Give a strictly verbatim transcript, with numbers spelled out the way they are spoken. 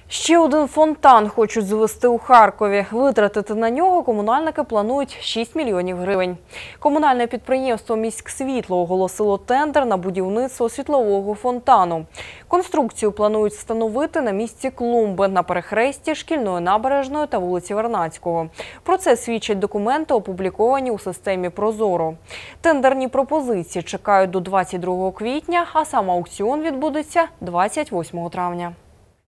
Ще один фонтан хочуть звести у Харкові. Витратити на нього комунальники планують шість мільйонів гривень. Комунальне підприємство «Міськсвітло» оголосило тендер на будівництво світлового фонтану. Конструкцію планують встановити на місці клумби на перехресті Шкільної набережної та вулиці Вернадського. Про це свідчать документи, опубліковані у системі «Прозоро». Тендерні пропозиції чекають до двадцять другого квітня, а сам аукціон відбудеться двадцять восьмого травня.